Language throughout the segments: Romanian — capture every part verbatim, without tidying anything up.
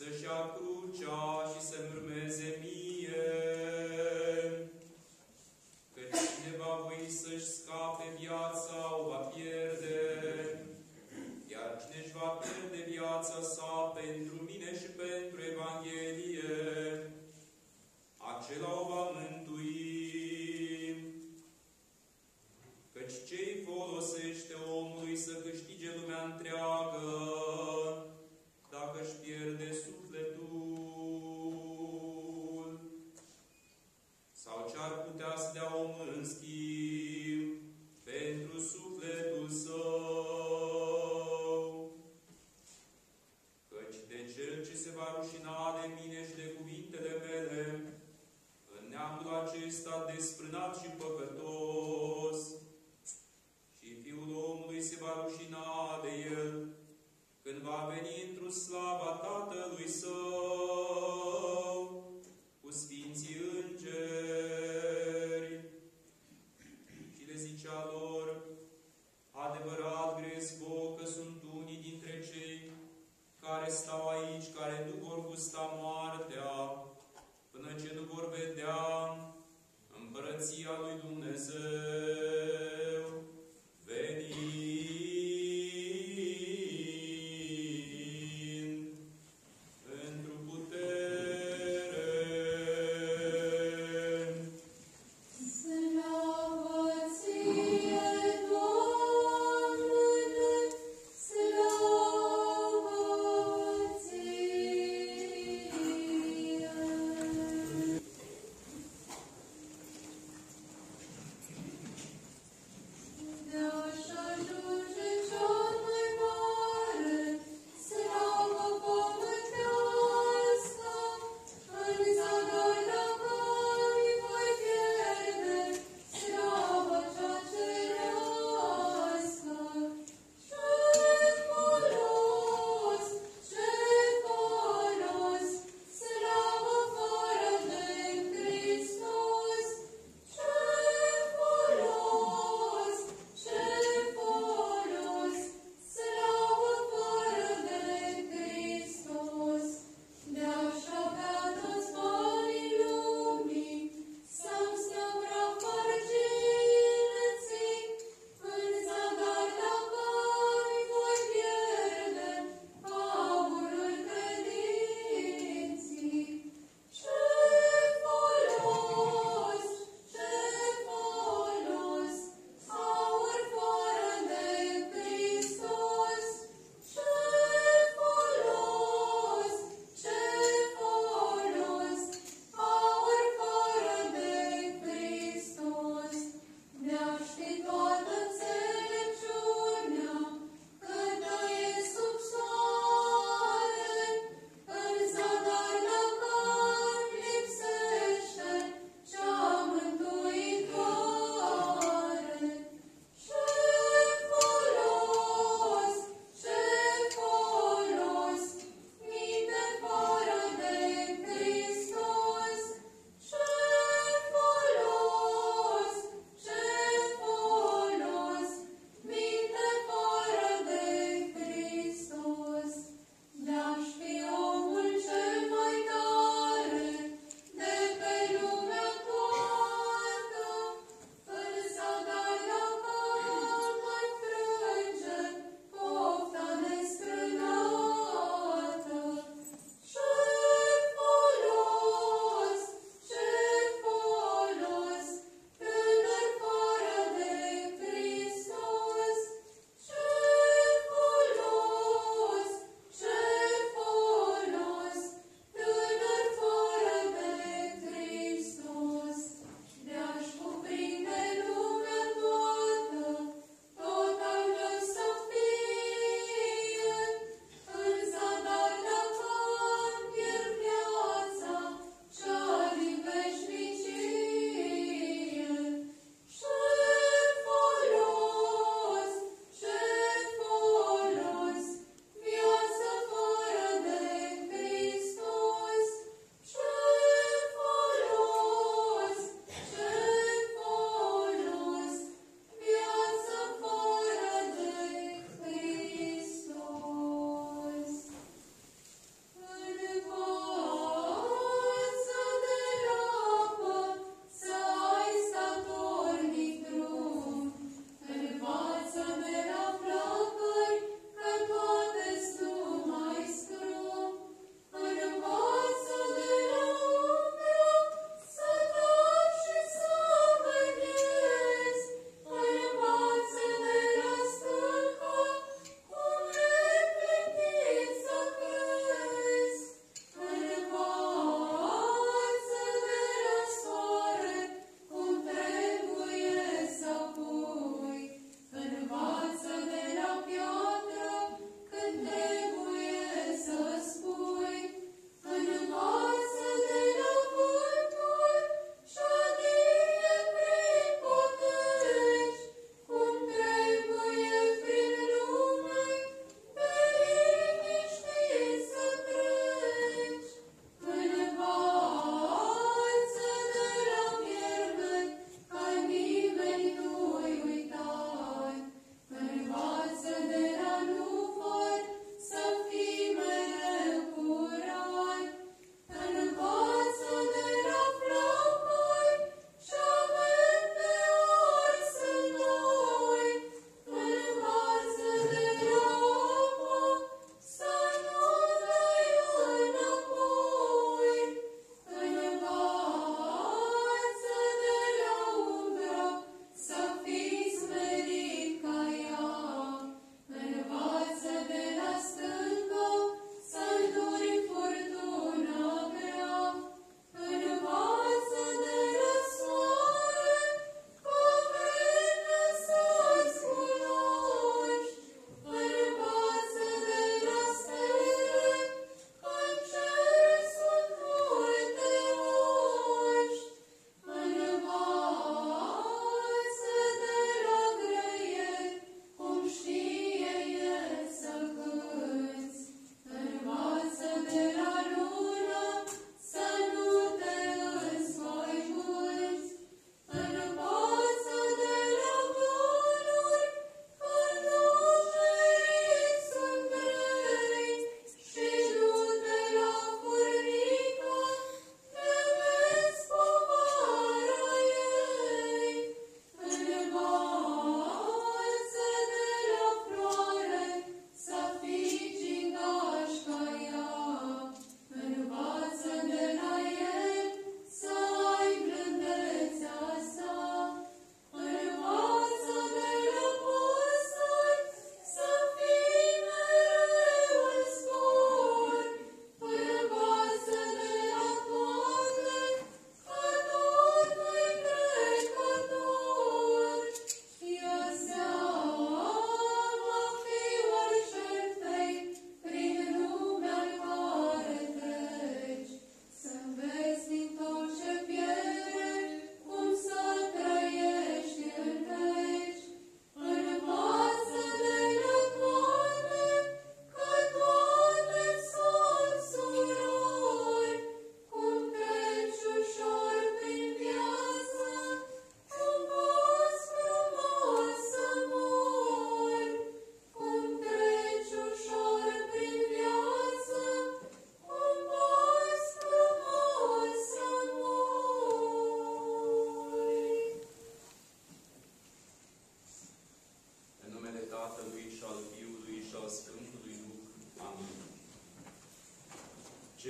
să-și ia crucea și să-mi urmeze mie. Căci cine va voi să-și scape viața, o va pierde, iar cine își va pierde viața sa pentru mine și pentru Evanghelie, acela o va mântui. Căci ce-i folosește omului să câștige lumea întreagă, dacă își pierde sufletul? Sau ce-ar putea să dea omul în schimb pentru sufletul său? Căci de cel ce se va rușina de mine și de cuvintele mele, în neamul acesta desprânat și păcătos, și Fiul omului se va rușina de el, când va veni într-o slava Tatălui Său, cu Sfinții Îngeri. Și le zicea lor: adevărat grezi vouă că sunt unii dintre cei care stau aici, care nu vor gusta moartea, până ce nu vor vedea Împărăția lui Dumnezeu venind într-o putere. Slavă ție, Doamne, slavă ție!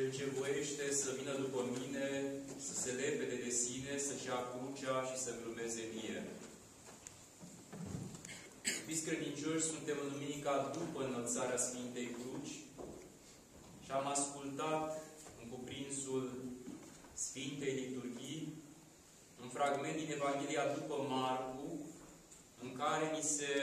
Cel ce voiește să vină după mine, să se lepede de sine, să-și ia crucea și să-mi urmeze mie. Fiți credincioși, suntem în duminica după înălțarea Sfintei Cruci și am ascultat în cuprinsul Sfintei Liturghii un fragment din Evanghelia după Marcu, în care ni se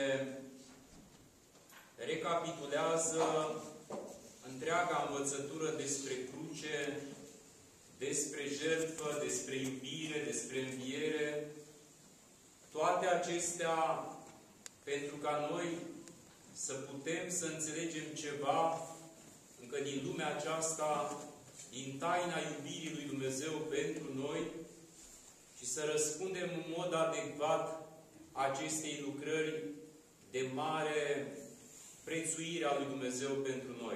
recapitulează întreaga învățătură despre cruce, despre jertfă, despre iubire, despre înviere. Toate acestea pentru ca noi să putem să înțelegem ceva încă din lumea aceasta, din taina iubirii lui Dumnezeu pentru noi și să răspundem în mod adecvat acestei lucrări de mare prețuire a lui Dumnezeu pentru noi.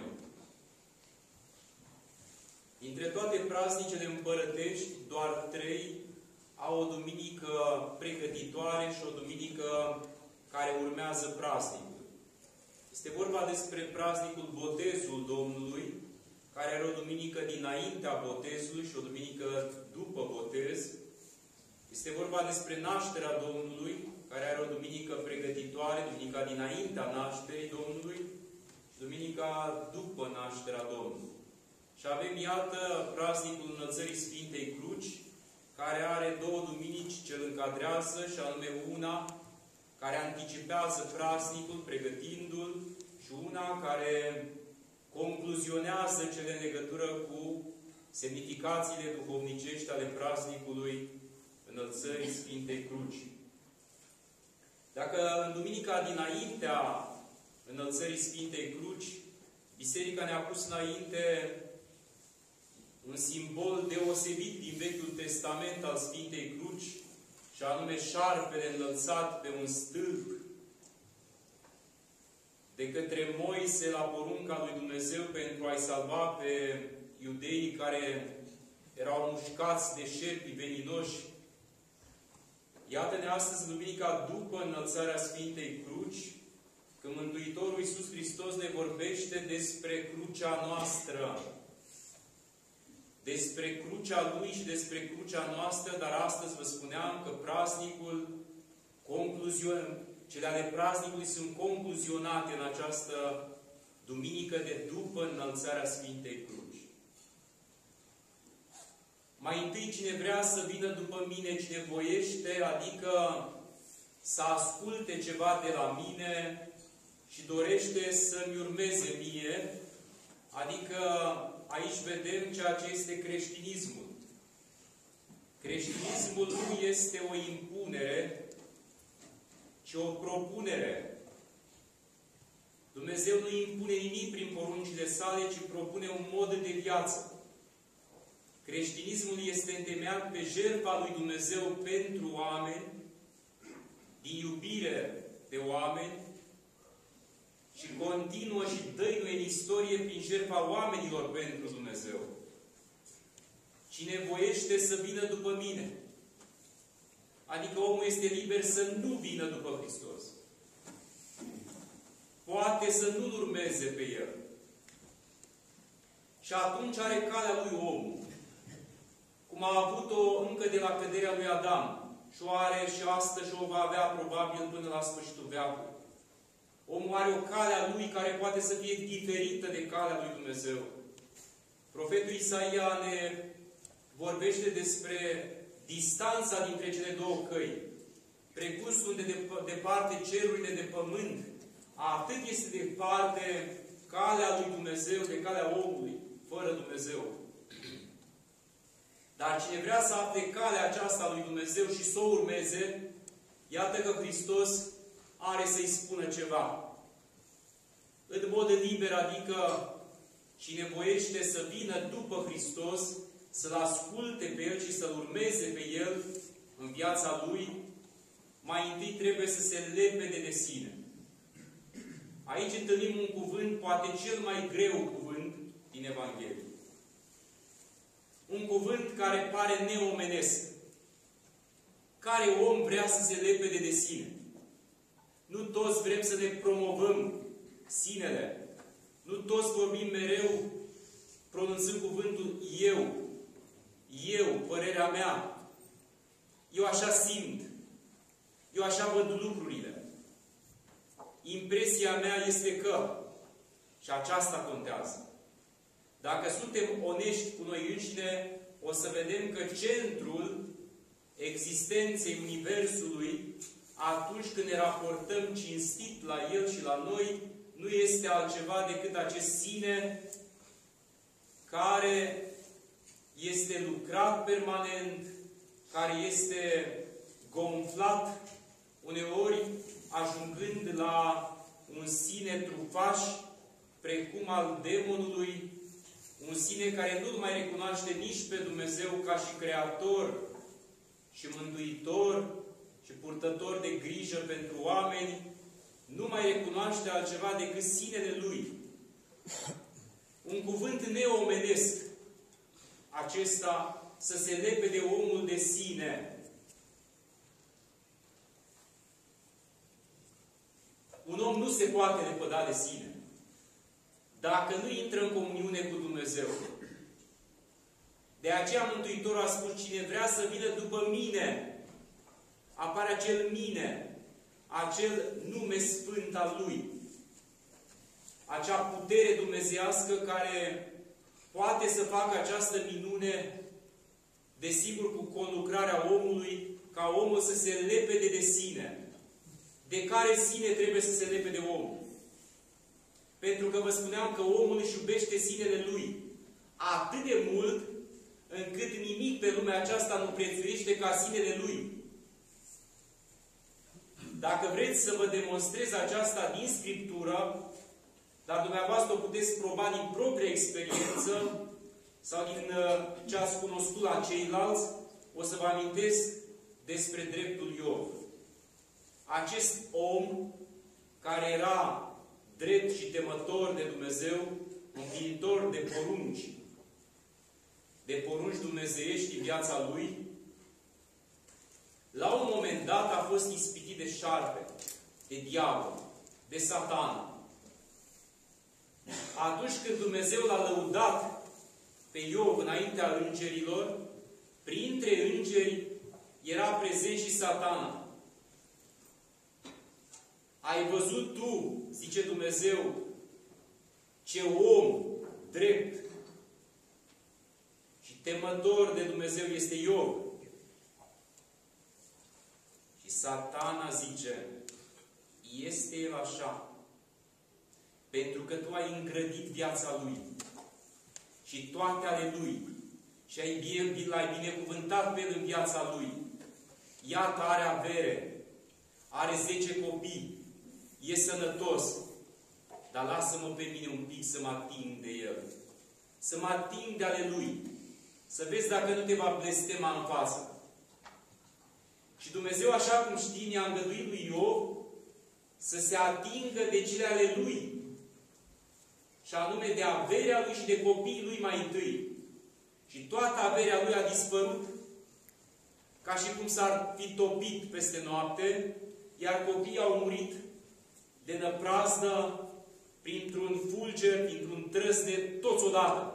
Dintre toate praznicele împărătești, doar trei au o duminică pregătitoare și o duminică care urmează praznicul. Este vorba despre praznicul Botezul Domnului, care are o duminică dinaintea botezului și o duminică după botez. Este vorba despre nașterea Domnului, care are o duminică pregătitoare, duminica dinaintea nașterii Domnului și duminica după nașterea Domnului. Și avem, iată, praznicul Înălțării Sfintei Cruci, care are două duminici ce îl încadrează, și anume una care anticipează praznicul, pregătindu-l, și una care concluzionează cele în legătură cu semnificațiile duhovnicești ale praznicului Înălțării Sfintei Cruci. Dacă în duminica dinaintea Înălțării Sfintei Cruci, Biserica ne-a pus înainte un simbol deosebit din Vechiul Testament al Sfintei Cruci, și anume șarpele înălțat pe un stâlp de către Moise la porunca lui Dumnezeu pentru a-i salva pe iudeii care erau mușcați de șerpi veninoși. Iată-ne astăzi, în duminica după înălțarea Sfintei Cruci, când Mântuitorul Iisus Hristos ne vorbește despre crucea noastră, despre crucea Lui și despre crucea noastră, dar astăzi vă spuneam că praznicul, concluzion, cele ale praznicului sunt concluzionate în această duminică de după înălțarea Sfintei Cruci. Mai întâi, cine vrea să vină după mine, cine voiește, adică să asculte ceva de la mine și dorește să-mi urmeze mie, adică aici vedem ceea ce este creștinismul. Creștinismul nu este o impunere, ci o propunere. Dumnezeu nu impune nimic prin poruncile sale, ci propune un mod de viață. Creștinismul este întemeiat pe jertfa lui Dumnezeu pentru oameni, din iubire de oameni, și continuă și dăinuie în istorie prin jertfa oamenilor pentru Dumnezeu. Cine voiește să vină după mine, adică omul este liber să nu vină după Hristos. Poate să nu-L urmeze pe El. Și atunci are calea lui omul, cum a avut-o încă de la căderea lui Adam, și o are și astăzi și o va avea probabil până la sfârșitul veacului. Omul are o cale a lui care poate să fie diferită de calea lui Dumnezeu. Profetul Isaia ne vorbește despre distanța dintre cele două căi. Precum sunt de departe cerurile de pământ, atât este departe calea lui Dumnezeu de calea omului, fără Dumnezeu. Dar cine vrea să afle calea aceasta a lui Dumnezeu și să o urmeze, iată că Hristos are să-i spună ceva. În mod liber, adică cine voiește să vină după Hristos, să-L asculte pe El și să-L urmeze pe El în viața Lui, mai întâi trebuie să se lepede de sine. Aici întâlnim un cuvânt, poate cel mai greu cuvânt din Evanghelie. Un cuvânt care pare neomenesc. Care om vrea să se lepede de sine? Nu toți vrem să ne promovăm sinele. Nu toți vorbim mereu pronunțând cuvântul eu, eu, părerea mea, eu așa simt, eu așa văd lucrurile. Impresia mea este că, și aceasta contează, dacă suntem onești cu noi înșine, o să vedem că centrul existenței Universului, atunci când ne raportăm cinstit la El și la noi, nu este altceva decât acest sine care este lucrat permanent, care este gonflat, uneori ajungând la un sine trufaș, precum al demonului, un sine care nu mai recunoaște nici pe Dumnezeu ca și Creator și Mântuitor și purtător de grijă pentru oameni, nu mai recunoaște altceva decât sinele Lui. Un cuvânt neomenesc, acesta să se lepe de omul de sine. Un om nu se poate lepăda de sine dacă nu intră în comuniune cu Dumnezeu. De aceea Mântuitorul a spus, cine vrea să vină după mine, apare acel mine, acel nume sfânt al Lui. Acea putere dumnezeiască care poate să facă această minune, desigur cu conlucrarea omului, ca omul să se lepede de sine. De care sine trebuie să se lepede omul? Pentru că vă spuneam că omul își iubește sinele lui atât de mult, încât nimic pe lumea aceasta nu prețuiește ca sinele lui. Dacă vreți să vă demonstrez aceasta din Scriptură, dar dumneavoastră o puteți proba din propria experiență sau din ce ați cunoscut la ceilalți, o să vă amintesc despre dreptul Iov. Acest om care era drept și temător de Dumnezeu, împlinitor de porunci, de porunci dumnezeiești în viața lui, la un moment dat a fost ispitit de șarpe, de diavol, de Satan. Atunci când Dumnezeu l-a lăudat pe Iov înaintea îngerilor, printre îngeri era prezent și Satana. Ai văzut tu, zice Dumnezeu, ce om drept și temător de Dumnezeu este Iov. Și Satana zice, este el așa, pentru că tu ai îngrădit viața lui și toate ale lui și ai, l-ai binecuvântat pe el în viața lui. Iată, are avere, are zece copii, e sănătos, dar lasă-mă pe mine un pic să mă ating de el. Să mă ating de ale lui. Să vezi dacă nu te va blestema în față. Și Dumnezeu, așa cum știi, ne-a îngăduit lui Iov să se atingă de cele ale lui. Și anume de averea lui și de copiii lui mai întâi. Și toată averea lui a dispărut, ca și cum s-ar fi topit peste noapte, iar copiii au murit de năprazdă, printr-un fulger, printr-un trăsnet, toți odată.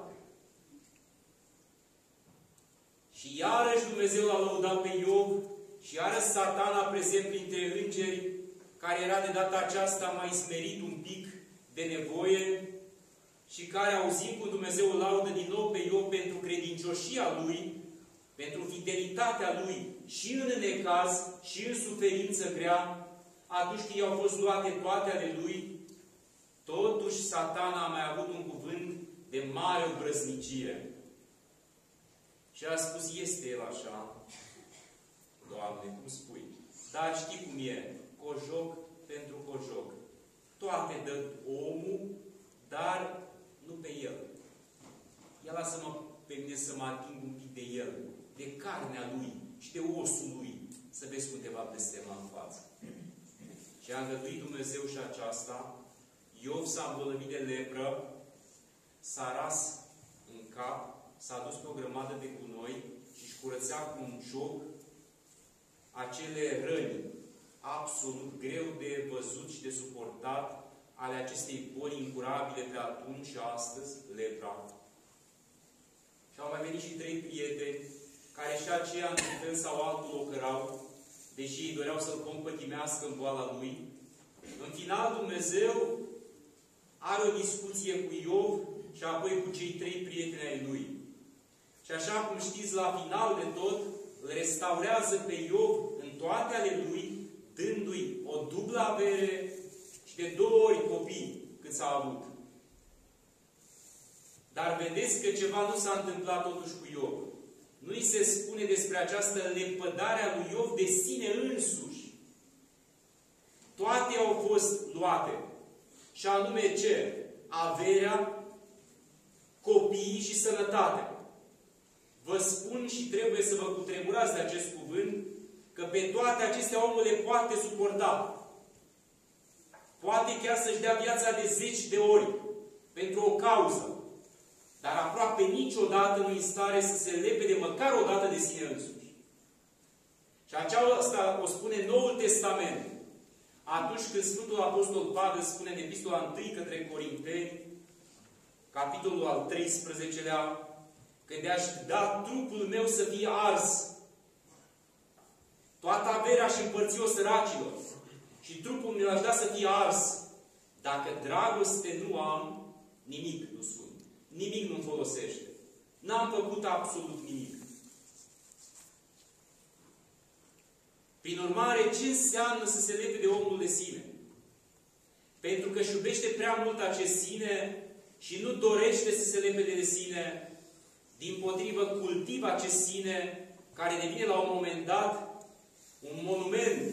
Și iarăși Dumnezeu l-a lăudat pe Iov și iarăși Satana prezent printre îngeri, care era de data aceasta mai smerit un pic de nevoie și care, auzind cum Dumnezeu îl laudă din nou pe Iov pentru credincioșia lui, pentru fidelitatea lui și în necaz și în suferință grea, atunci când i-au fost luate toate ale lui, totuși Satana a mai avut un cuvânt de mare obrăznicie. Și a spus, este el așa, Doamne, cum spui, dar știi cum e, cojoc pentru cojoc. Toate dă omul, dar nu pe el. Ia lasă-mă pe mine să mă ating un pic de el, de carnea lui și de osul lui, să vezi cum te va blestema în față. Și a îngăduit Dumnezeu și aceasta. Iov s-a îmbolnăvit de lepră, s-a ras în cap, s-a dus pe o grămadă de gunoi și își curățea cu un cioc acele răni absolut greu de văzut și de suportat ale acestei boli incurabile pe atunci și astăzi, lepra. venit și trei prieteni, care și aceia, într-un fel sau altul, o cărau, deși ei doreau să-l compătimească în boala lui. În final, Dumnezeu are o discuție cu Iov și apoi cu cei trei prieteni ai lui. Și așa cum știți, la final de tot, îl restaurează pe Iov în toate ale lui, dându-i o dublă avere și de două ori copii cât s-a avut. Dar vedeți că ceva nu s-a întâmplat totuși cu Iov. Nu îi se spune despre această lepădare a lui Iov de sine însuși. Toate au fost luate. Și anume ce? Averea, copiii și sănătatea. Vă spun și trebuie să vă cutremurați de acest cuvânt, că pe toate acestea omul le poate suporta. Poate chiar să-și dea viața de zeci de ori pentru o cauză. Dar aproape niciodată nu-i în stare să se lepede măcar o dată de sine însuși. Și aceasta o spune Noul Testament. Atunci când Sfântul Apostol Pavel spune în Epistola întâi către Corinteni, capitolul al treisprezecelea, că de-aș da trupul meu să fie ars, toată averea și împărți-o săracilor, și trupul meu aș da să fie ars, dacă dragoste nu am, nimic nu sunt. Nimic nu-mi folosește. N-am făcut absolut nimic. Prin urmare, ce înseamnă să se lege de omul de sine? Pentru că își iubește prea mult acest sine și nu dorește să se lepede de sine, dimpotrivă cultivă acest sine, care devine la un moment dat un monument.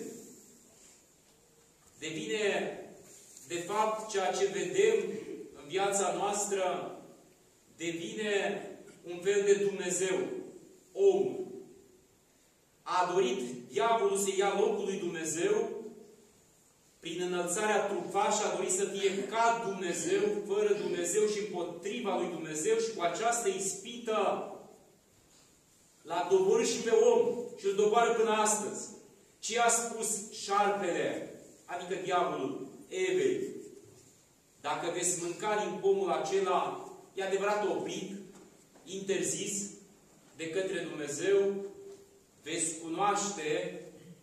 Devine, de fapt, ceea ce vedem în viața noastră, devine un fel de Dumnezeu, omul. A dorit diavolul să ia locul lui Dumnezeu, prin înălțarea trufașă a dorit să fie ca Dumnezeu, fără Dumnezeu și împotriva lui Dumnezeu, și cu această ispită l-a doborât și pe om și îl doboară până astăzi. Ce a spus șarpele, adică diavolul, Evei? Dacă veți mânca din pomul acela, e adevărat oprit, interzis de către Dumnezeu, veți cunoaște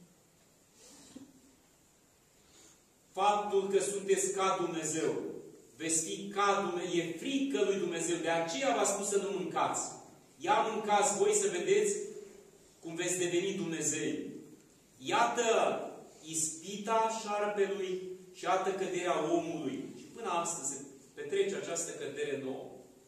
faptul că sunteți ca Dumnezeu. Veți fi ca Dumnezeu. E frică lui Dumnezeu. De aceea v-a spus să nu mâncați. Ia mâncați voi să vedeți cum veți deveni Dumnezei. Iată ispita șarpelui și iată căderea omului. Și până astăzi se petrece această cădere nouă.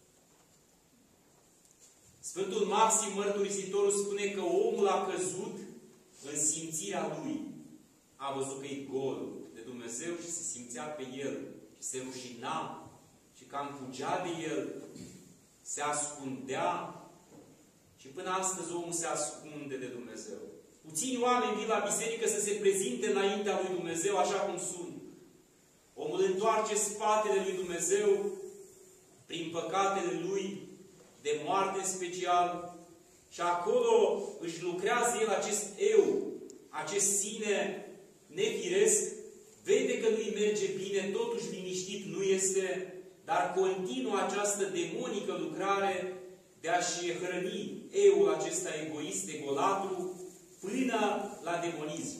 Sfântul Maxim Mărturisitorul spune că omul a căzut în simțirea lui. A văzut că e gol de Dumnezeu și se simțea pe el. Și se rușina și cam fugea de el. Se ascundea. Și până astăzi omul se ascunde de Dumnezeu. Puțini oameni vin la biserică să se prezinte înaintea lui Dumnezeu așa cum sunt. Omul întoarce spatele lui Dumnezeu prin păcatele lui, de moarte în special, și acolo își lucrează el acest eu, acest sine nefiresc, vede că nu-i merge bine, totuși liniștit nu este, dar continuă această demonică lucrare de a-și hrăni euul acesta egoist, egolatru, până la demonism.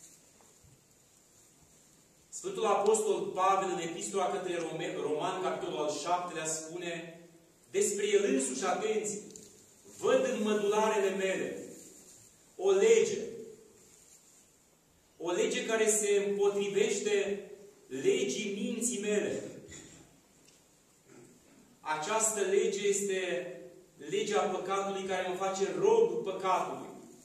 Sfântul Apostol Pavel, în Epistola către Roman, capitolul al șaptelea, spune despre el însuși, atenție, văd în mădularele mele o lege, o lege care se împotrivește legii minții mele. Această lege este legea păcatului care mă face rob păcatului.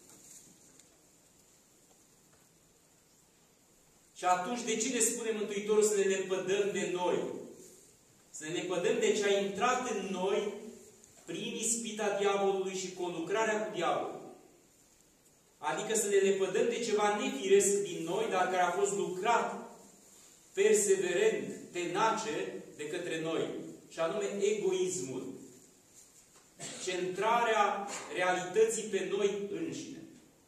Și atunci, de ce ne spune Mântuitorul să ne lepădăm de noi? Să ne lepădăm de ce a intrat în noi prin ispita diavolului și conlucrarea cu diavolul. Adică să ne lepădăm de ceva nefiresc din noi, dar care a fost lucrat perseverent, tenace de către noi. Și anume egoismul. Centrarea realității pe noi înșine.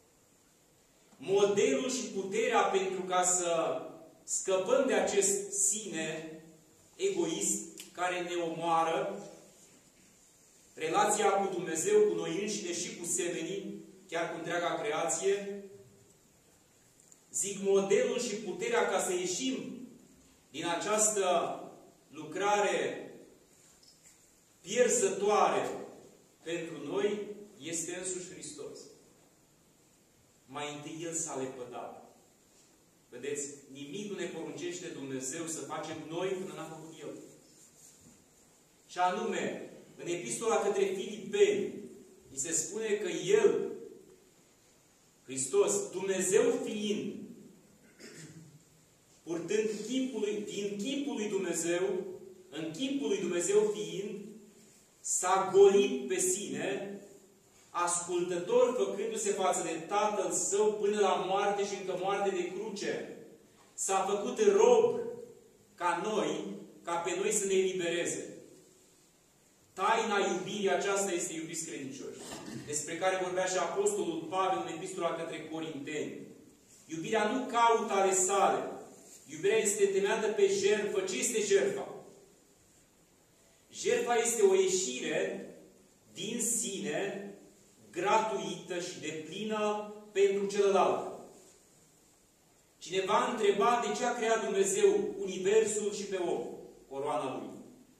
Modelul și puterea pentru ca să scăpăm de acest sine egoist care ne omoară relația cu Dumnezeu, cu noi înșine și cu semenii, chiar cu întreaga creație, zic modelul și puterea ca să ieșim din această lucrare pierzătoare pentru noi, este însuși Hristos. Mai întâi El s-a lepădat. Vedeți? Nimic nu ne poruncește Dumnezeu să facem noi până n-a făcut El. Și anume, în epistola către Filipeni, îi se spune că El, Hristos, Dumnezeu fiind, purtând chipul lui, din chipul lui Dumnezeu, în chipul lui Dumnezeu fiind, s-a golit pe sine, ascultător făcându-se față de Tatăl Său până la moarte și încă moarte de cruce. S-a făcut rob ca noi, ca pe noi să ne elibereze. Taina iubirii aceasta este, iubiți credincioși, despre care vorbea și Apostolul Pavel în epistola către Corinteni. Iubirea nu caută ale sale. Iubirea este temeată pe jertfă. Ce este jertfa? Jertfa este o ieșire din sine, gratuită și deplină pentru celălalt. Cineva întreba de ce a creat Dumnezeu universul și pe om, coroana Lui.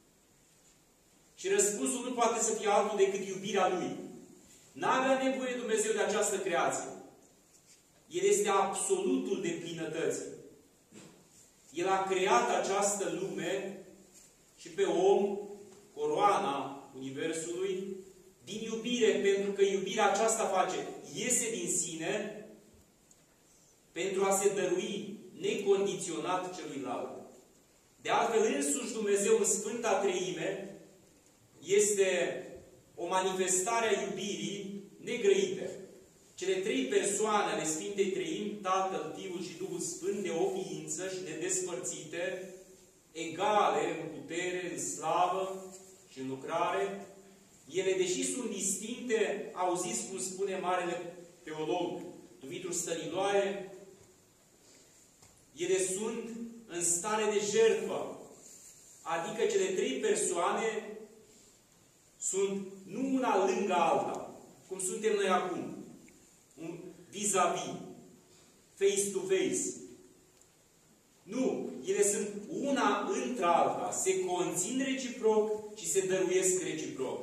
Și răspunsul nu poate să fie altul decât iubirea Lui. N-avea nevoie Dumnezeu de această creație. El este absolutul deplinătății. El a creat această lume și pe om, coroana universului, din iubire, pentru că iubirea aceasta face, iese din sine pentru a se dărui necondiționat celuilalt. De altfel, însuși Dumnezeu în Sfânta Treime este o manifestare a iubirii negrăite. Cele trei persoane ale Sfintei Treimi, Tatăl, Fiul și Duhul Sfânt, de o ființă și nedespărțite, egale în putere, în slavă și în lucrare, ele, deși sunt distincte, auziți cum spune marele teolog Dumitru Stăniloae, ele sunt în stare de jertfă. Adică cele trei persoane sunt nu una lângă alta, cum suntem noi acum, un vis-a-vis, face-to-face. Nu, ele sunt una între alta, se conțin reciproc și se dăruiesc reciproc.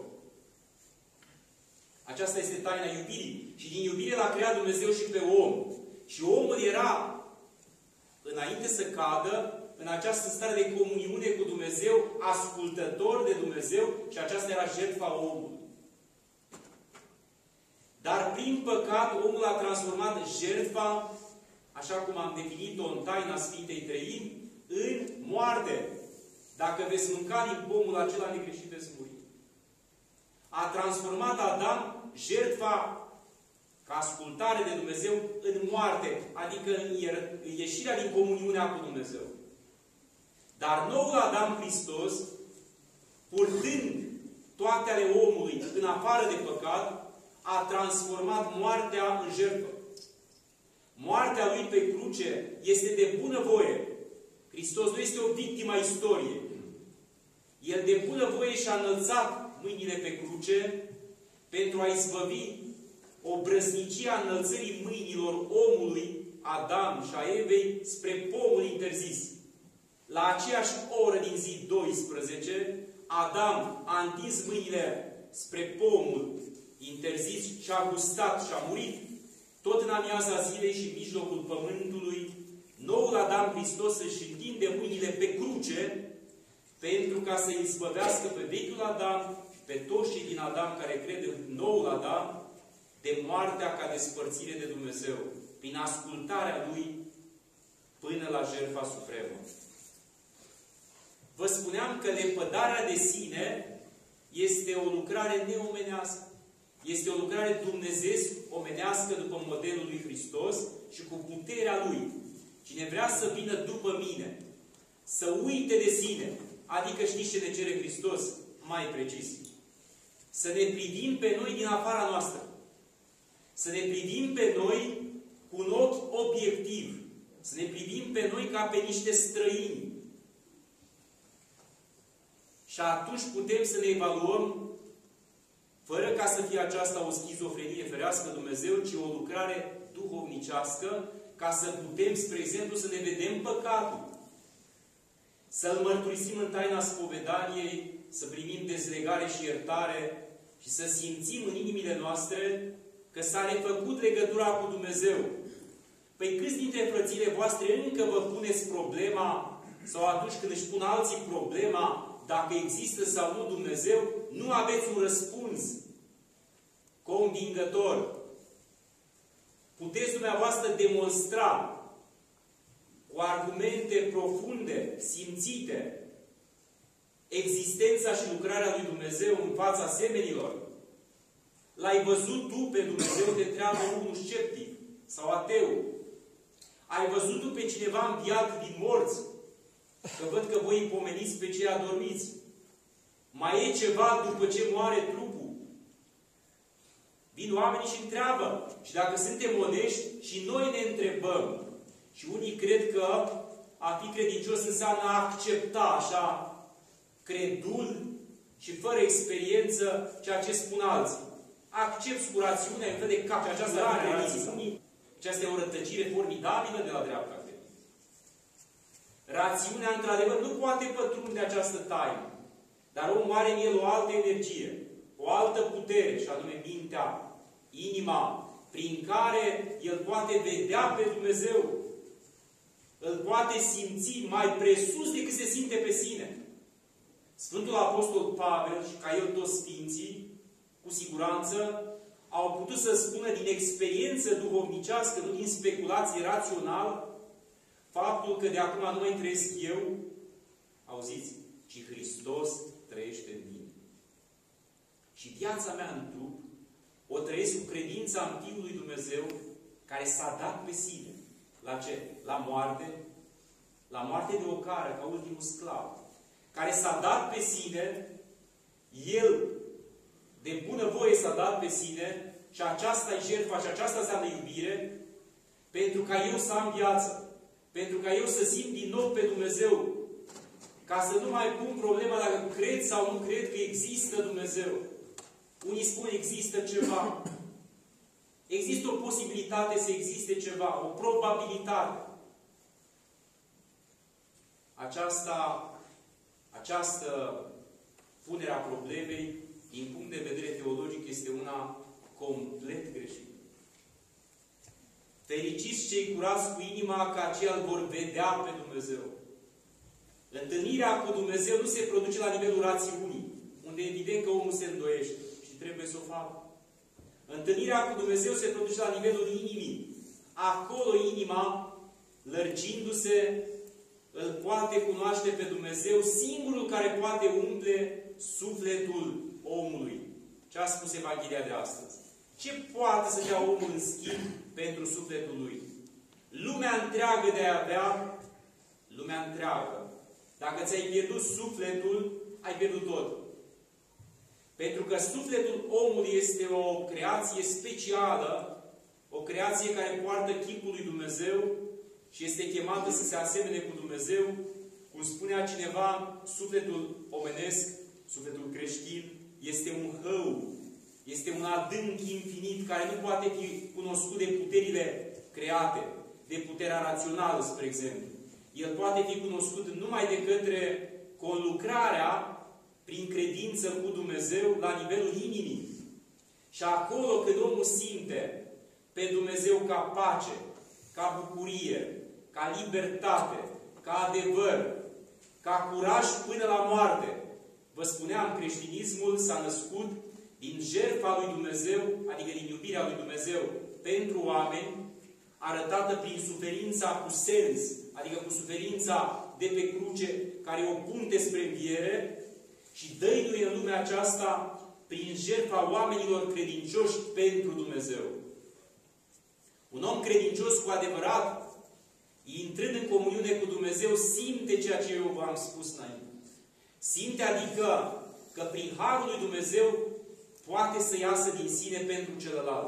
Aceasta este taina iubirii. Și din iubire l-a creat Dumnezeu și pe om. Și omul era, înainte să cadă, în această stare de comuniune cu Dumnezeu, ascultător de Dumnezeu, și aceasta era jertfa omului. Dar prin păcat, omul a transformat jertfa, așa cum am definit-o în taina Sfintei Treimi, în moarte. Dacă veți mânca din pomul acela negreșit, veți muri. A transformat Adam jertfa ca ascultare de Dumnezeu în moarte, adică în ieșirea din comuniunea cu Dumnezeu. Dar noul Adam Hristos, purtând toate ale omului în afară de păcat, a transformat moartea în jertfă. Moartea Lui pe cruce este de bunăvoie. Hristos nu este o victimă a istoriei. El de bunăvoie și-a înălțat mâinile pe cruce pentru a izbăvi o brăznicie a înălțării mâinilor omului, Adam și a Evei, spre pomul interzis. La aceeași oră din zi doisprezece, Adam a întins mâinile spre pomul interzis și a gustat și a murit. Tot în amiaza zilei și în mijlocul pământului, noul Adam Hristos își întinde mâinile pe cruce pentru ca să izbăvească pe vechiul Adam și pe toți cei din Adam care cred în noul Adam de moartea ca despărțire de Dumnezeu, prin ascultarea Lui până la jertfa supremă. Vă spuneam că lepădarea de sine este o lucrare neomenească. Este o lucrare dumnezeiesc-omenească după modelul lui Hristos și cu puterea Lui. Cine vrea să vină după mine, să uite de sine, adică știți ce ne cere Hristos? Mai precis. Să ne privim pe noi din afara noastră. Să ne privim pe noi cu un ochi obiectiv. Să ne privim pe noi ca pe niște străini. Și atunci putem să ne evaluăm fără ca să fie aceasta o schizofrenie, ferească Dumnezeu, ci o lucrare duhovnicească, ca să putem, spre exemplu, să ne vedem păcatul. Să-L mărturisim în taina spovedaniei, să primim dezlegare și iertare și să simțim în inimile noastre că s-a refăcut legătura cu Dumnezeu. Păi câți dintre frățile voastre încă vă puneți problema, sau atunci când își pun alții problema, dacă există sau nu Dumnezeu, nu aveți un răspuns convingător. Puteți dumneavoastră demonstra cu argumente profunde, simțite, existența și lucrarea lui Dumnezeu în fața semenilor. L-ai văzut tu pe Dumnezeu, te întreabă unul sceptic sau ateu. Ai văzut tu pe cineva înviat din morți? Că văd că voi îi pomeniți pe cei adormiți. Mai e ceva după ce moare trupul? Vin oamenii și întreabă. Și dacă suntem onești, și noi ne întrebăm. Și unii cred că a fi credincios înseamnă a accepta așa, credul și fără experiență, ceea ce spun alții. Accepți cu rațiunea în fel de cap. Și aceasta are rațiunii. Aceasta e o rătăcire formidabilă de la dreapta credință. Rațiunea, într-adevăr, nu poate pătrunde această taină. Dar omul are în el o altă energie, o altă putere, și anume mintea, inima, prin care el poate vedea pe Dumnezeu. Îl poate simți mai presus decât se simte pe sine. Sfântul Apostol Pavel și ca el toți sfinții, cu siguranță, au putut să spună din experiență duhovnicească, nu din speculație rațională, faptul că de acum nu mai trăiesc eu, auziți, ci Hristos trăiește în mine. Și viața mea în trup o trăiesc cu credința în Fiul lui Dumnezeu, care s-a dat pe sine. La ce? La moarte. La moarte de ocară, ca ultimul sclav. Care s-a dat pe sine, El, de bună voie s-a dat pe sine, și aceasta e jertfa și aceasta înseamnă iubire, pentru ca eu să am viață. Pentru ca eu să simt din nou pe Dumnezeu. Ca să nu mai pun problema dacă cred sau nu cred că există Dumnezeu. Unii spun există ceva. Există o posibilitate să existe ceva, o probabilitate. Aceasta, această punere a problemei, din punct de vedere teologic, este una complet greșită. Fericiți cei curați cu inima, că aceia îl vor vedea pe Dumnezeu. Întâlnirea cu Dumnezeu nu se produce la nivelul rațiunii, unde e evident că omul se îndoiește și trebuie să o facă. Întâlnirea cu Dumnezeu se produce la nivelul inimii. Acolo inima, lărgindu-se, îl poate cunoaște pe Dumnezeu, singurul care poate umple sufletul omului. Ce a spus Evanghelia de astăzi? Ce poate să dea omul în schimb pentru sufletul lui? Lumea întreagă de a avea, lumea întreagă. Dacă ți-ai pierdut sufletul, ai pierdut tot. Pentru că sufletul omului este o creație specială, o creație care poartă chipul lui Dumnezeu și este chemată să se asemene cu Dumnezeu. Cum spunea cineva, sufletul omenesc, sufletul creștin, este un hău, este un adânc infinit care nu poate fi cunoscut de puterile create, de puterea rațională, spre exemplu. El poate fi cunoscut numai de către conlucrarea prin credință cu Dumnezeu la nivelul inimii. Și acolo când omul simte pe Dumnezeu ca pace, ca bucurie, ca libertate, ca adevăr, ca curaj până la moarte. Vă spuneam, creștinismul s-a născut din jertfa lui Dumnezeu, adică din iubirea lui Dumnezeu pentru oameni, arătată prin suferința cu sens, adică cu suferința de pe cruce, care e o punte spre înviere, și dăinuie în lumea aceasta prin jertfa oamenilor credincioși pentru Dumnezeu. Un om credincios cu adevărat, intrând în comuniune cu Dumnezeu, simte ceea ce eu v-am spus înainte. Simte adică că prin harul lui Dumnezeu poate să iasă din sine pentru celălalt.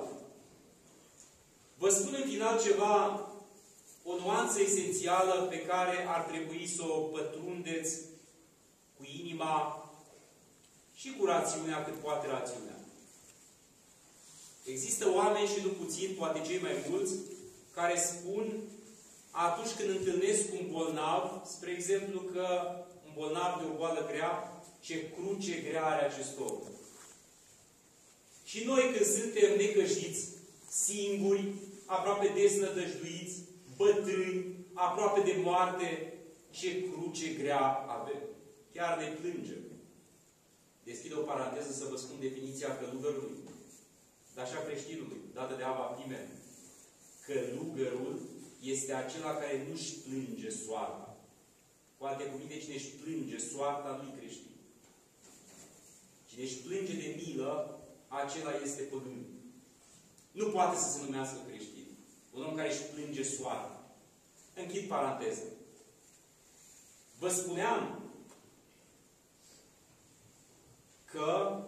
Vă spun în final ceva, o nuanță esențială pe care ar trebui să o pătrundeți cu inima și cu rațiunea cât poate rațiunea. Există oameni și nu puțin, poate cei mai mulți, care spun atunci când întâlnesc un bolnav, spre exemplu că un bolnav de o boală grea, ce cruce grea are acest om. Și noi când suntem necăjiți, singuri, aproape desnădăjduiți, bătrâni, aproape de moarte, ce cruce grea avem. Chiar ne plângem. Deschid o paranteză să vă spun definiția călugărului, dar și a creștinului, dată de Ava Pimen. Călugărul este acela care nu-și plânge soarta. Cu alte cuvinte, cine își plânge soarta nu-i creștin. Cine își plânge de milă, acela este păgân. Nu poate să se numească creștin. Un om care își plânge soarta. Închid paranteză. Vă spuneam că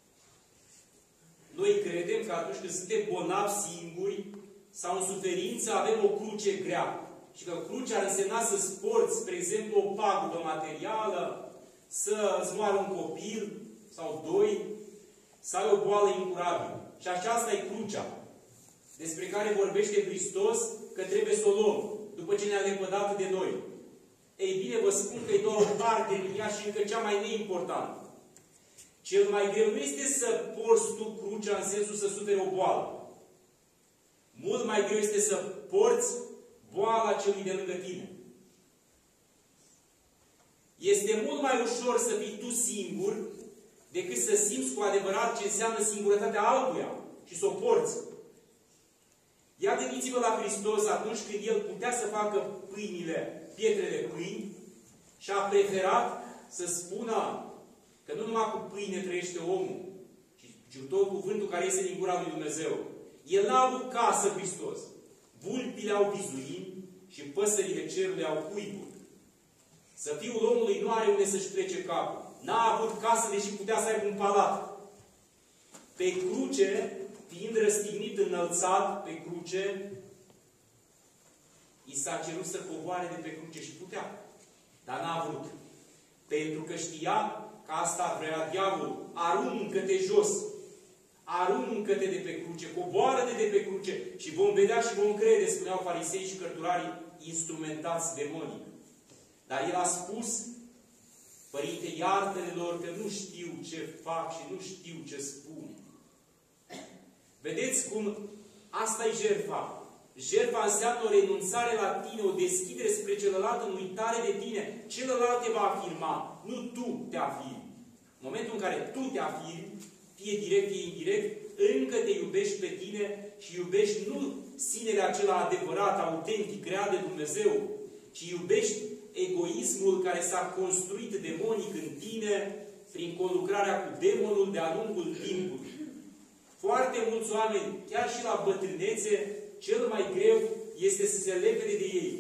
noi credem că atunci când suntem bolnavi singuri sau în suferință avem o cruce grea. Și că crucea ar însemna să-ți porți, spre exemplu, o pagubă materială, să-ți moară un copil sau doi, să ai o boală incurabilă. Și aceasta e crucea, despre care vorbește Hristos că trebuie să o luăm, după ce ne-a lepădat de noi. Ei bine, vă spun că e doar o parte din ea și încă cea mai neimportantă. Cel mai greu nu este să porți tu crucea în sensul să suferi o boală. Mult mai greu este să porți boala celui de lângă tine. Este mult mai ușor să fii tu singur decât să simți cu adevărat ce înseamnă singurătatea altuia și să o porți. Ia gândiți-vă la Hristos atunci când El putea să facă pâinile, pietrele pâini și a preferat să spună că nu numai cu pâine trăiește omul, ci cu tot cuvântul care iese din gura lui Dumnezeu. El n-a avut casă, Hristos. Vulpile au vizuini și păsările cerului au cuiburi. Să fiul omului nu are unde să-și plece capul. N-a avut casă, deși putea să aibă un palat. Pe cruce, fiind răstignit, înălțat pe cruce, i s-a cerut să coboare de pe cruce și putea. Dar n-a vrut. Pentru că știa că asta vrea diavolul. Aruncă-te jos. Aruncă-te de pe cruce. Coboară-te de pe cruce. Și vom vedea și vom crede, spuneau farisei și cărturarii, instrumentați demonic. Dar el a spus, Părinte, iartă-le lor că nu știu ce fac și nu știu ce spun. Vedeți cum asta e jertfa. Jertfa înseamnă o renunțare la tine, o deschidere spre celălalt în uitare de tine. Celălalt te va afirma, nu tu te afirmi. În momentul în care tu te afirmi, fie direct, fie indirect, încă te iubești pe tine și iubești nu sinele acela adevărat, autentic, creat de Dumnezeu, ci iubești egoismul care s-a construit demonic în tine prin conlucrarea cu demonul de-a lungul timpului. Foarte mulți oameni, chiar și la bătrânețe, cel mai greu este să se lepede de ei.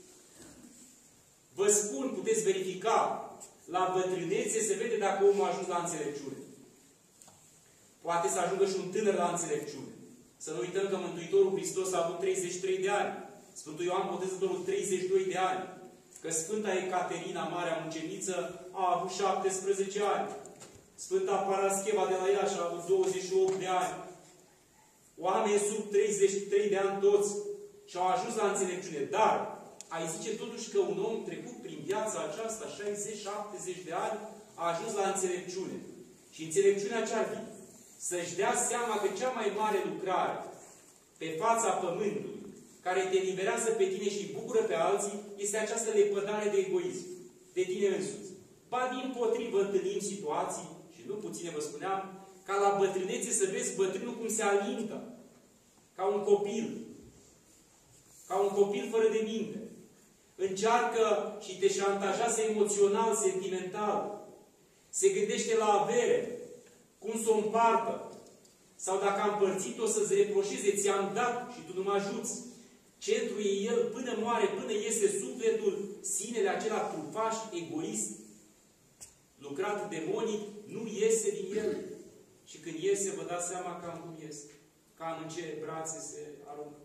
Vă spun, puteți verifica, la bătrânețe se vede dacă omul a ajuns la înțelepciune. Poate să ajungă și un tânăr la înțelepciune. Să nu uităm că Mântuitorul Hristos a avut treizeci și trei de ani. Sfântul Ioan Botezătorul treizeci și doi de ani. Că Sfânta Ecaterina, Marea Muceniță, a avut șaptesprezece ani. Sfânta Parascheva de la Iași a avut douăzeci și opt de ani. Oameni sub treizeci și trei de ani toți și au ajuns la înțelepciune. Dar, ai zice totuși că un om trecut prin viața aceasta, șaizeci șaptezeci de ani, a ajuns la înțelepciune. Și înțelepciunea ce-ar fi? Să-și dea seama că cea mai mare lucrare pe fața pământului, care te eliberează pe tine și îi bucură pe alții, este această lepădare de egoism, de tine însuți. Ba dimpotrivă întâlnim situații, și nu puține vă spuneam, ca la bătrânețe să vezi bătrânul cum se alintă, ca un copil, ca un copil fără de minte. Încearcă și te șantajează emoțional, sentimental. Se gândește la avere, cum să o împartă. Sau dacă am împărțit-o să-ți reproșeze, ți-am dat și tu nu mă ajuți. Centrul e el până moare, până iese sufletul, sinele acela trufaș, egoist, lucrat demonic, nu iese din el. Și când iese, vă dați seama cam cum iese. Cam în ce brațe se aruncă.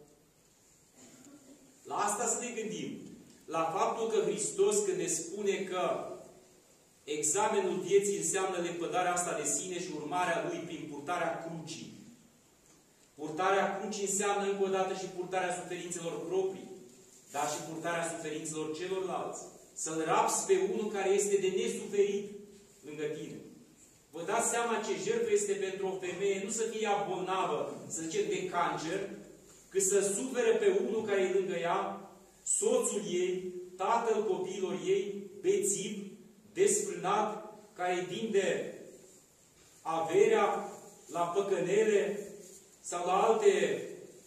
La asta să ne gândim. La faptul că Hristos, când ne spune că examenul vieții înseamnă lepădarea asta de sine și urmarea Lui prin purtarea crucii. purtarea crucii înseamnă încă o dată și purtarea suferințelor proprii, dar și purtarea suferințelor celorlalți. Să-l rapsi pe unul care este de nesuferit lângă tine. Vă dați seama ce jertfă este pentru o femeie, nu să fie ea bolnavă, să zicem, de cancer, cât să sufere pe unul care e lângă ea, soțul ei, tatăl copiilor ei, bețiv, desfrânat, care vinde averea la păcănele sau la alte,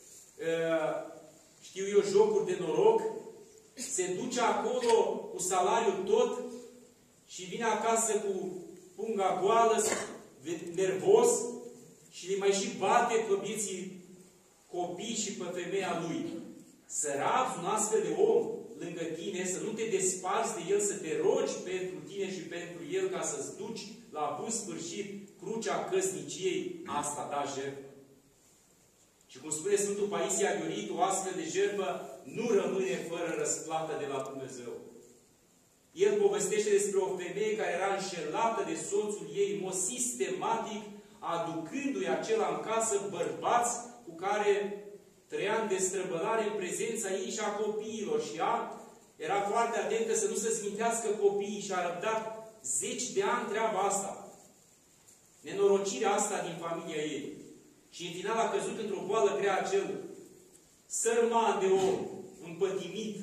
știu eu, jocuri de noroc, se duce acolo cu salariul tot și vine acasă cu punga goală, nervos și le mai și bate pe vieții copii și pe femeia lui. Să rabzi un astfel de om lângă tine, să nu te desparți de el, să te rogi pentru tine și pentru el ca să-ți duci la bun sfârșit crucea căsniciei, asta da jertfă. Și cum spune Sfântul Paisie Aghiorite, o astfel de jertfă nu rămâne fără răsplată de la Dumnezeu. El povestește despre o femeie care era înșelată de soțul ei în mod sistematic, aducându-i acela în casă bărbați cu care trăia în destrăbălare în prezența ei și a copiilor. Și ea era foarte atentă să nu se smintească copiii și a răbdat zeci de ani treaba asta. Nenorocirea asta din familia ei. Și în final a căzut într-o boală grea acel sărman de om, împătimit.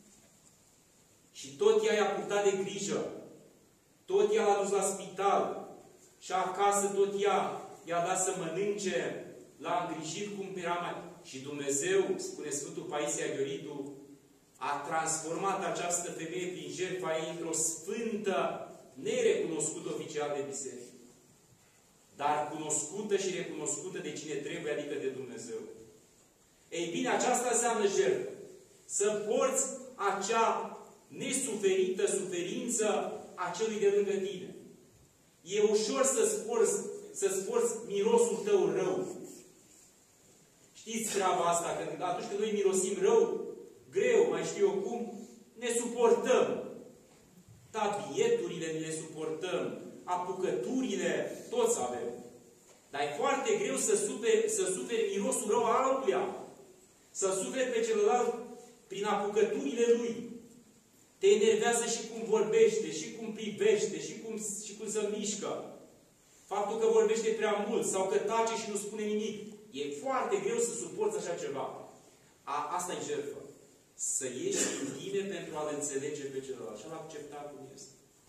Și tot ea i-a purtat de grijă. Tot ea l-a dus la spital. Și acasă tot ea i-a dat să mănânce, l-a îngrijit cum era mai... Și Dumnezeu, spune Sfântul Paisie Aghiorite, a transformat această femeie prin jertfa ei într-o sfântă, nerecunoscută oficial de biserică, dar cunoscută și recunoscută de cine trebuie, adică de Dumnezeu. Ei bine, aceasta înseamnă jertfă. Să porți acea nesuferită suferință a celui de lângă tine. E ușor să-ți porți, să-ți porți mirosul tău rău. Știți treaba asta, că atunci când noi mirosim rău, greu, mai știu eu cum, ne suportăm. Tabieturile ne le suportăm, apucăturile, toți avem. Dar e foarte greu să suferi, să suferi mirosul rău al altuia. Să suferi pe celălalt prin apucăturile lui. Te enervează și cum vorbește, și cum privește, și cum, și cum se mișcă. Faptul că vorbește prea mult sau că tace și nu spune nimic. E foarte greu să suporți așa ceva. A, asta e jertfă. Să ieși din tine pentru a-L înțelege pe celălalt. Și a-L accepta cum este.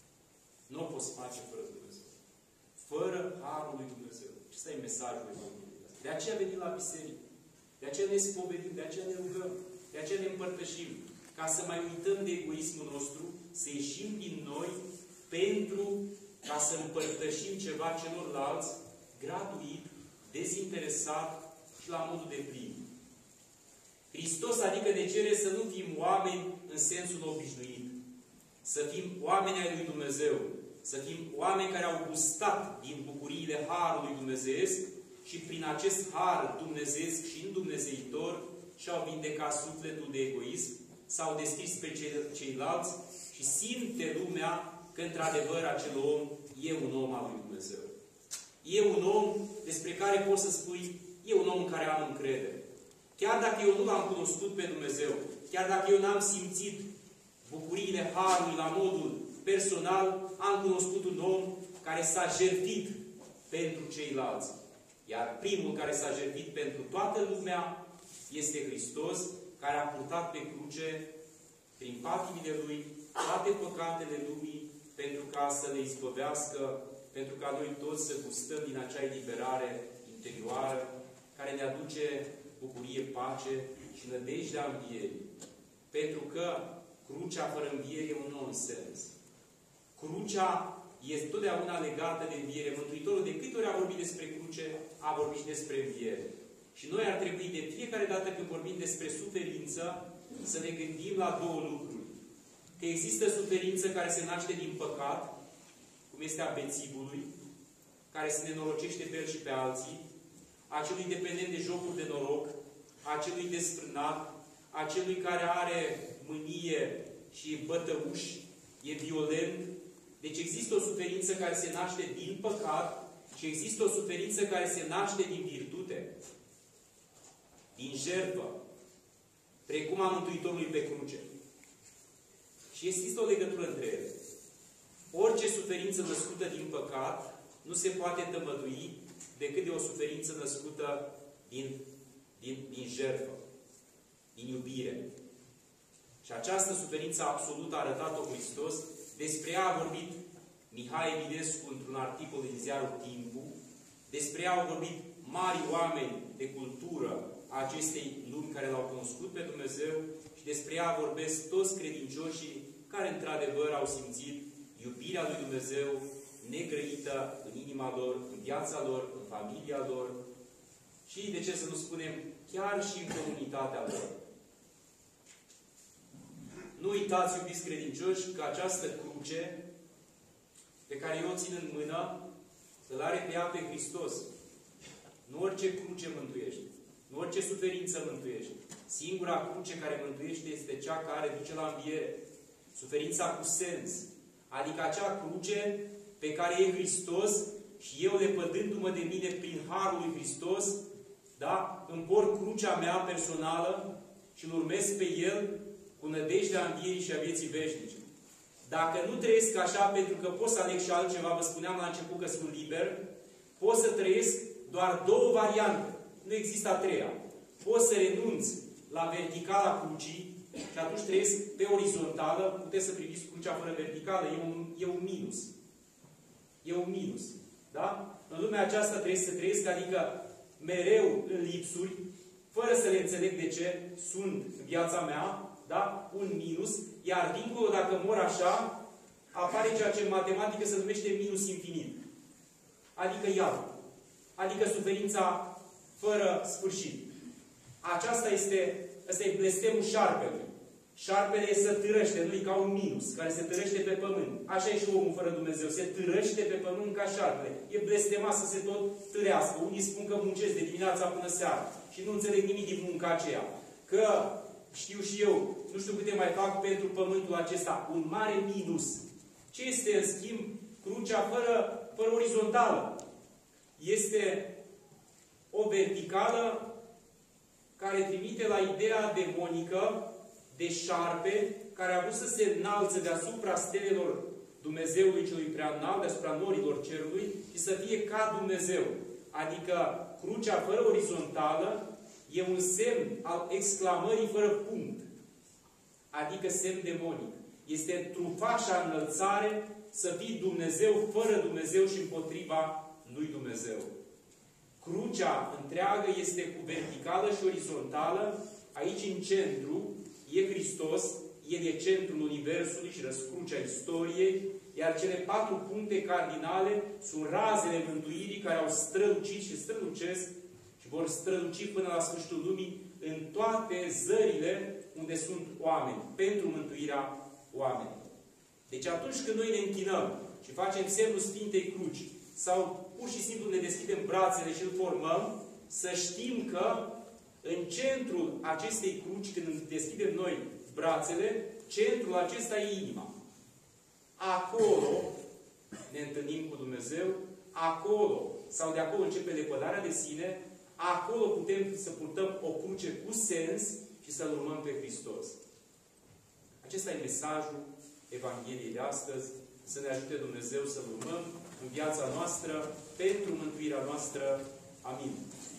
Nu o poți face fără Dumnezeu. Fără Harul lui Dumnezeu. Acesta e mesajul Evangheliei. De aceea venim la biserică. De aceea ne spovedim, de aceea ne rugăm, de aceea ne împărtășim. Ca să mai uităm de egoismul nostru, să ieșim din noi pentru ca să împărtășim ceva celorlalți, gratuit, dezinteresat și la modul de plin. Hristos, adică ne cere să nu fim oameni în sensul obișnuit. Să fim oameni ai lui Dumnezeu. Să fim oameni care au gustat din bucuriile Harului Dumnezeiesc și prin acest Har dumnezeiesc și îndumnezeitor și-au vindecat sufletul de egoism, s-au deschis pe ceilalți și simte lumea că într-adevăr acel om e un om al lui Dumnezeu. E un om despre care poți să spui, e un om în care am încredere. Chiar dacă eu nu l-am cunoscut pe Dumnezeu, chiar dacă eu n-am simțit bucuriile Harului la modul personal, am cunoscut un om care s-a jertfit pentru ceilalți. Iar primul care s-a jertfit pentru toată lumea este Hristos, care a purtat pe cruce, prin patimile Lui, toate păcatele lumii, pentru ca să le izbăvească, pentru ca noi toți să gustăm din acea eliberare interioară, care ne aduce bucurie, pace și nădejdea învierii. Pentru că crucea fără înviere e un nonsens. Crucea este totdeauna legată de înviere. Mântuitorul, de câte ori a vorbit despre cruce, a vorbit și despre înviere. Și noi ar trebui de fiecare dată când vorbim despre suferință, să ne gândim la două lucruri. Că există suferință care se naște din păcat, cum este a bețivului, care se nenorocește pe el și pe alții, a celui dependent de jocuri de noroc, a celui desfrânat, a celui care are mânie și e bătăuș, e violent. Deci există o suferință care se naște din păcat și există o suferință care se naște din virtute. din jertfă, precum a Mântuitorului pe cruce. Și există o legătură între ele. Orice suferință născută din păcat nu se poate tămădui decât de o suferință născută din, din, din jertfă, din iubire. Și această suferință absolută a arătat-o Hristos. Despre ea a vorbit Mihai Eminescu într-un articol din ziarul Timpul. Despre ea au vorbit mari oameni de cultură a acestei lumi care l-au cunoscut pe Dumnezeu și despre ea vorbesc toți credincioșii care într-adevăr au simțit iubirea lui Dumnezeu negrăită în inima lor, în viața lor, în familia lor și, de ce să nu spunem, chiar și în comunitatea lor. Nu uitați, iubiți credincioși, că această cruce pe care eu o țin în mână, îl are pe ea pe Hristos. Nu orice cruce mântuiește. Nu orice suferință mântuiește. Singura cruce care mântuiește este cea care duce la înviere. Suferința cu sens. Adică acea cruce pe care e Hristos și eu, lepădându-mă de mine prin harul lui Hristos, da, îmi por crucea mea personală și îl urmez pe El cu nădejdea învierii și a vieții veșnice. Dacă nu trăiesc așa, pentru că pot să aleg și altceva, vă spuneam la început că sunt liber, pot să trăiesc doar două variante. Nu există a treia. Pot să renunț la verticala crucii și atunci trăiesc pe orizontală. Puteți să priviți crucea fără verticală. E un, e un minus. E un minus. Da? În lumea aceasta trebuie să trăiesc, adică mereu în lipsuri, fără să le înțeleg de ce sunt în viața mea, da? Un minus, iar dincolo, dacă mor așa, apare ceea ce în matematică se numește minus infinit. Adică iad. Adică suferința fără sfârșit. Aceasta este, ăsta e blestemul șarpelui. Șarpele se târăște, nu e ca un minus, care se târăște pe pământ. Așa e și omul fără Dumnezeu. Se târăște pe pământ ca șarpele. E blestemat să se tot târească. Unii spun că muncesc de dimineața până seara și nu înțeleg nimic din munca aceea. Că știu și eu, nu știu câte mai fac pentru pământul acesta. Un mare minus. Ce este, în schimb, crucea fără, fără orizontală? Este o verticală care trimite la ideea demonică de șarpe care a vrut să se înalțe deasupra stelelor Dumnezeului celui prea înalt, deasupra norilor cerului și să fie ca Dumnezeu. Adică crucea fără orizontală e un semn al exclamării fără punct. Adică semn demonic. Este trufașa înălțare să fii Dumnezeu fără Dumnezeu și împotriva lui Dumnezeu. Crucea întreagă este cu verticală și orizontală. Aici, în centru, e Hristos. El e centrul Universului și răscrucea istoriei. Iar cele patru puncte cardinale sunt razele mântuirii care au strălucit și strălucesc și vor străluci până la sfârșitul lumii în toate zările unde sunt oameni, pentru mântuirea oamenilor. Deci atunci când noi ne închinăm și facem semnul Sfintei Cruci, sau pur și simplu ne deschidem brațele și îl formăm, să știm că în centrul acestei cruci, când deschidem noi brațele, centrul acesta e inima. Acolo ne întâlnim cu Dumnezeu, acolo, sau de acolo începe lepădarea de sine, acolo putem să purtăm o cruce cu sens și să-L urmăm pe Hristos. Acesta e mesajul Evangheliei de astăzi, să ne ajute Dumnezeu să-L urmăm în viața noastră, pentru mântuirea noastră. Amin.